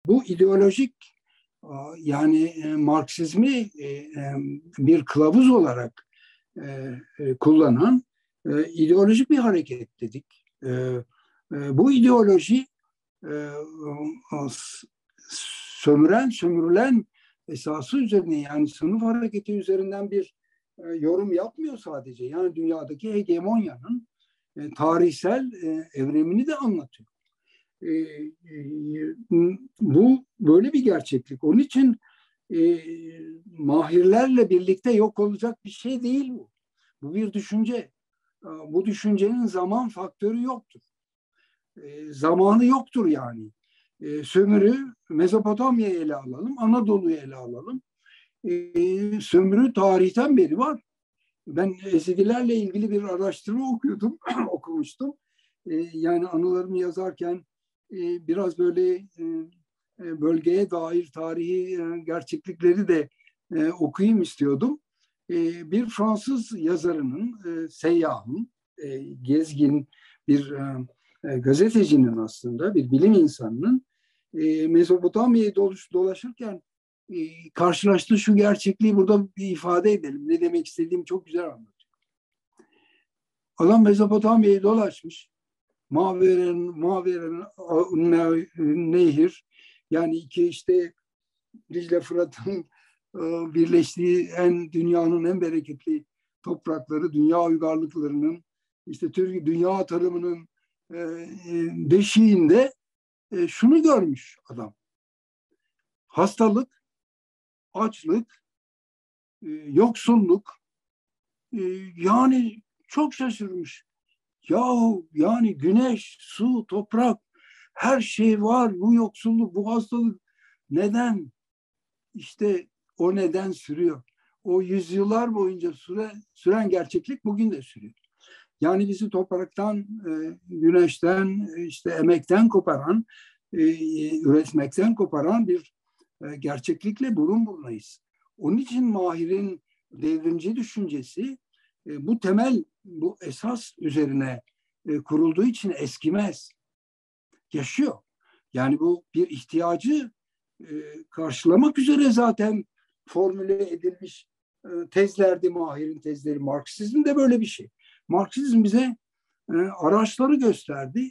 bu ideolojik yani Marksizmi bir kılavuz olarak kullanan ideolojik bir hareket dedik. Bu ideoloji sömüren, sömürülen esası üzerine, yani sınıf hareketi üzerinden bir yorum yapmıyor sadece. Yani dünyadaki hegemonyanın tarihsel evrimini de anlatıyor. Bu böyle bir gerçeklik. Onun için mahirlerle birlikte yok olacak bir şey değil bu. Bu bir düşünce. Bu düşüncenin zaman faktörü yoktur. Zamanı yoktur yani. Sömürü, Mezopotamya'yı ele alalım, Anadolu'yu ele alalım. Sömürü tarihten beri var. Ben Ezidilerle ilgili bir araştırma okuyordum, okumuştum. Yani anılarımı yazarken biraz böyle bölgeye dair tarihi gerçeklikleri de okuyayım istiyordum. Bir Fransız yazarının, seyyahın, gezgin bir gazetecinin, aslında bir bilim insanının Mezopotamya'yı dolaşırken karşılaştığı şu gerçekliği burada bir ifade edelim. Ne demek istediğimi çok güzel anlatıyor. Adam Mezopotamya'yı dolaşmış. Maveren Nehir, yani iki işte Dicle Fırat'ın birleştiği dünyanın en bereketli toprakları, dünya uygarlıklarının, işte dünya tarımının beşiğinde şunu görmüş adam. Hastalık, açlık, yoksulluk, yani çok şaşırmış. Yahu yani güneş, su, toprak, her şey var. Bu yoksulluk, bu hastalık neden? İşte o neden sürüyor. O yüzyıllar boyunca süren gerçeklik bugün de sürüyor. Yani bizi topraktan, güneşten, işte emekten koparan, üretmekten koparan bir gerçeklikle burun burunayız. Onun için Mahir'in devrimci düşüncesi bu temel, bu esas üzerine kurulduğu için eskimez. Yaşıyor. Yani bu bir ihtiyacı karşılamak üzere zaten formüle edilmiş tezlerdi Mahir'in tezleri. Marksizm de böyle bir şey. Marksizm bize araçları gösterdi.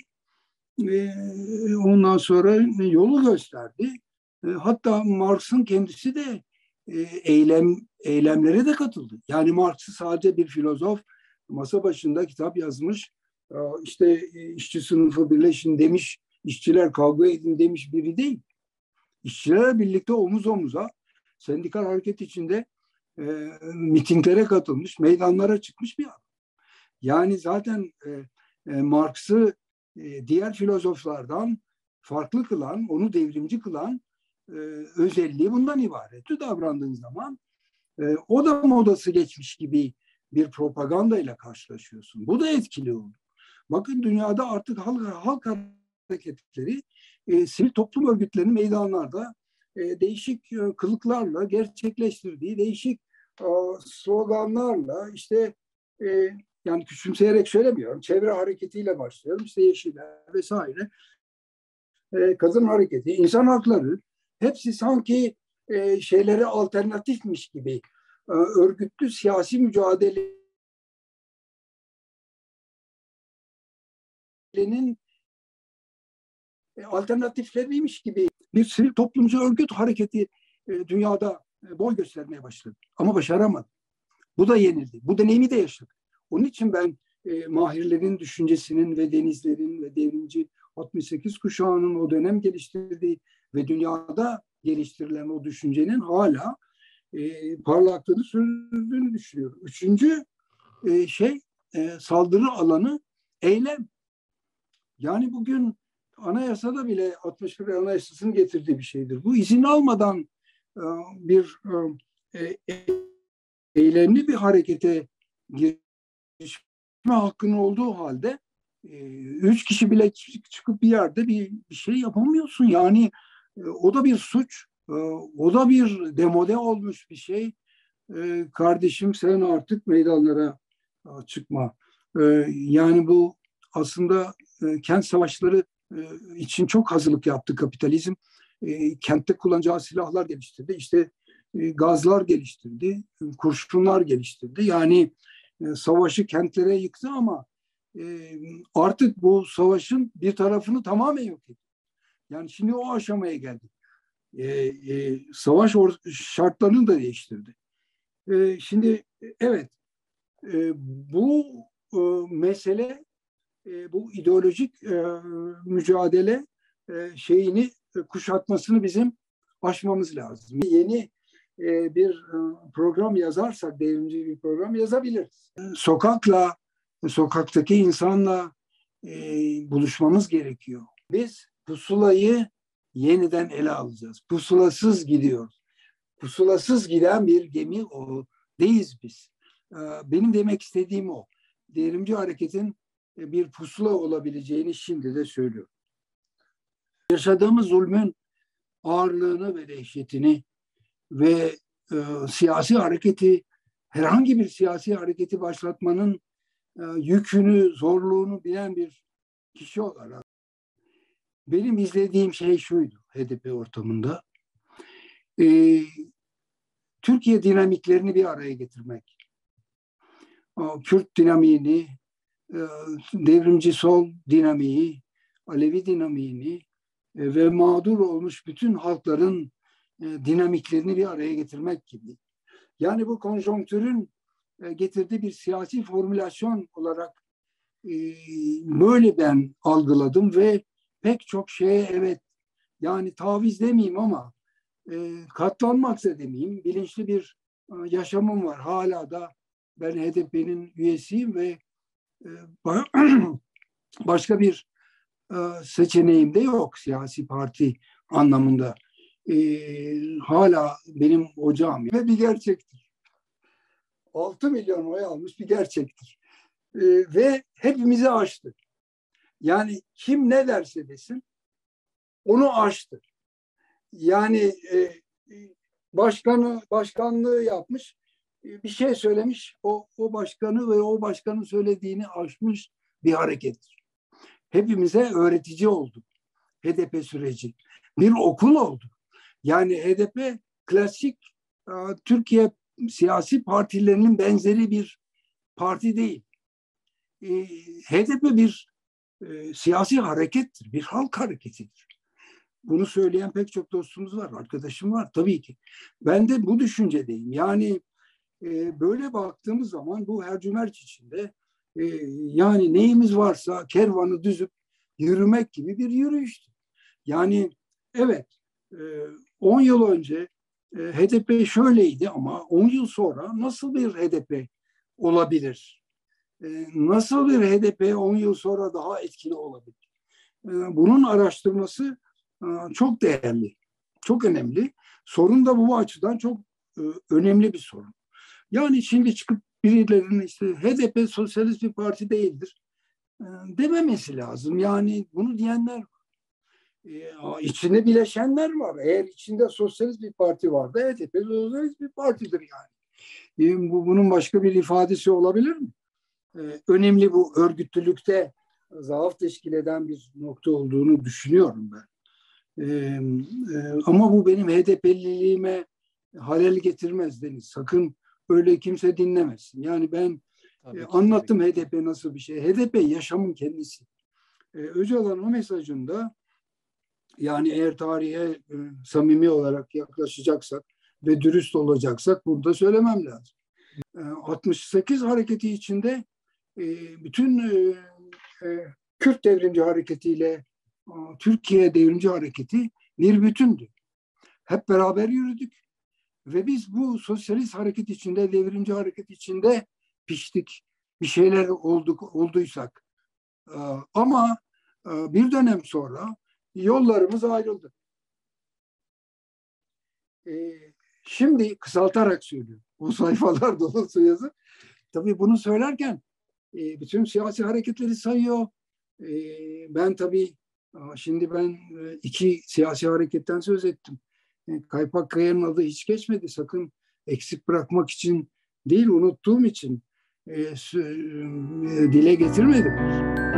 Ondan sonra yolu gösterdi. Hatta Marx'ın kendisi de eylemlere de katıldı. Yani Marx'ı sadece bir filozof, masa başında kitap yazmış, işte işçi sınıfı birleşin demiş, işçiler kavga edin demiş biri değil. İşçilerle birlikte omuz omuza sendikal hareket içinde mitinglere katılmış, meydanlara çıkmış bir adam. Yani zaten Marx'ı diğer filozoflardan farklı kılan, onu devrimci kılan özelliği bundan ibaret. Davrandığın zaman o da modası geçmiş gibi bir propagandayla karşılaşıyorsun. Bu da etkili oldu. Bakın dünyada artık halk hareketleri, sivil toplum örgütlerinin meydanlarda değişik kılıklarla gerçekleştirdiği değişik sloganlarla, işte yani küçümseyerek söylemiyorum, çevre hareketiyle başlıyorum, işte Yeşiller vesaire, kadın hareketi, insan hakları, hepsi sanki şeylere alternatifmiş gibi örgütlü siyasi mücadelenin alternatifleriymiş gibi bir sivil toplumcu örgüt hareketi dünyada boy göstermeye başladı. Ama başaramadı. Bu da yenildi. Bu deneyimi de yaşadı. Onun için ben Mahirlerin düşüncesinin ve Denizler'in ve devrimci 68 kuşağının o dönem geliştirdiği ve dünyada geliştirilen o düşüncenin hala parlaklığını sürdüğünü düşünüyorum. Üçüncü saldırı alanı eylem. Yani bugün anayasada bile 61 Anayasası'nın getirdiği bir şeydir. Bu izin almadan bir eylemli bir harekete girişme hakkının olduğu halde 3 kişi bile çıkıp bir yerde bir şey yapamıyorsun. Yani o da bir suç, o da bir demode olmuş bir şey. Kardeşim sen artık meydanlara çıkma. Yani bu aslında kent savaşları için çok hazırlık yaptı kapitalizm. kentte kullanacağı silahlar geliştirdi. İşte gazlar geliştirdi, kurşunlar geliştirdi. Yani savaşı kentlere yıktı ama artık bu savaşın bir tarafını tamamen yok etti. Yani şimdi o aşamaya geldi. Savaş şartlarını da değiştirdi. Şimdi evet, bu mesele, bu ideolojik mücadele şeyini kuşatmasını bizim aşmamız lazım. Yeni bir program yazarsak, devrimci bir program yazabiliriz. Sokaktaki insanla buluşmamız gerekiyor. Biz pusulayı yeniden ele alacağız. Pusulasız gidiyoruz. Pusulasız giden bir gemi değiliz biz. Benim demek istediğim o. Devrimci hareketin bir pusula olabileceğini şimdi de söylüyorum. Yaşadığımız zulmün ağırlığını ve dehşetini ve siyasi hareketi, herhangi bir siyasi hareketi başlatmanın yükünü, zorluğunu bilen bir kişi olarak benim izlediğim şey şuydu HDP ortamında. Türkiye dinamiklerini bir araya getirmek. Kürt dinamiğini, devrimci sol dinamiği, Alevi dinamiğini ve mağdur olmuş bütün halkların dinamiklerini bir araya getirmek gibi. Yani bu konjonktürün getirdiği bir siyasi formülasyon olarak böyle ben algıladım ve pek çok şeye evet, yani taviz demeyeyim ama katlanmak da demeyeyim, bilinçli bir yaşamım var. Hala da ben HDP'nin üyesiyim ve başka bir seçeneğim de yok siyasi parti anlamında. Hala benim ocağım ve bir gerçektir. 6 milyon oy almış bir gerçektir. Ve hepimizi aştı. Yani kim ne derse desin onu aştı. Yani başkanlığı yapmış, bir şey söylemiş, o başkanı ve o başkanın söylediğini aşmış bir harekettir. Hepimize öğretici oldu HDP süreci. Bir okul oldu. Yani HDP klasik Türkiye siyasi partilerinin benzeri bir parti değil. HDP bir siyasi harekettir, bir halk hareketidir. Bunu söyleyen pek çok dostumuz var, arkadaşım var tabii ki. Ben de bu düşüncedeyim. Yani böyle baktığımız zaman bu hercümerç içinde yani neyimiz varsa kervanı düzüp yürümek gibi bir yürüyüştü. Yani evet, 10 yıl önce HDP şöyleydi ama 10 yıl sonra nasıl bir HDP olabilir? Nasıl bir HDP 10 yıl sonra daha etkili olabilir? Bunun araştırması çok değerli, çok önemli. Sorun da bu açıdan çok önemli bir sorun. Yani şimdi çıkıp birilerinin işte HDP sosyalist bir parti değildir dememesi lazım. Yani bunu diyenler var. İçinde bileşenler var. Eğer içinde sosyalist bir parti var da HDP sosyalist bir partidir yani. Bunun başka bir ifadesi olabilir mi? Önemli bu örgütlülükte zaaf teşkil eden bir nokta olduğunu düşünüyorum ben. Ama bu benim HDP'liliğime halel getirmez Deniz. Sakın öyle kimse dinlemesin. Yani ben anlattım HDP nasıl bir şey. HDP yaşamın kendisi. Öcalan o mesajında, yani eğer tarihe samimi olarak yaklaşacaksak ve dürüst olacaksak bunu da söylemem lazım. 68 hareketi içinde bütün Kürt devrimci hareketiyle Türkiye devrimci hareketi bir bütündü. Hep beraber yürüdük ve biz bu sosyalist hareket içinde, devrimci hareket içinde piştik. Bir şeyler olduysak. Ama bir dönem sonra yollarımız ayrıldı. Şimdi kısaltarak söylüyorum. O sayfalar dolusu yazı. Tabii bunu söylerken bütün siyasi hareketleri sayıyor. Ben tabii şimdi iki siyasi hareketten söz ettim. Kaypak Kaya'nın adı hiç geçmedi. Sakın eksik bırakmak için değil, unuttuğum için dile getirmedim.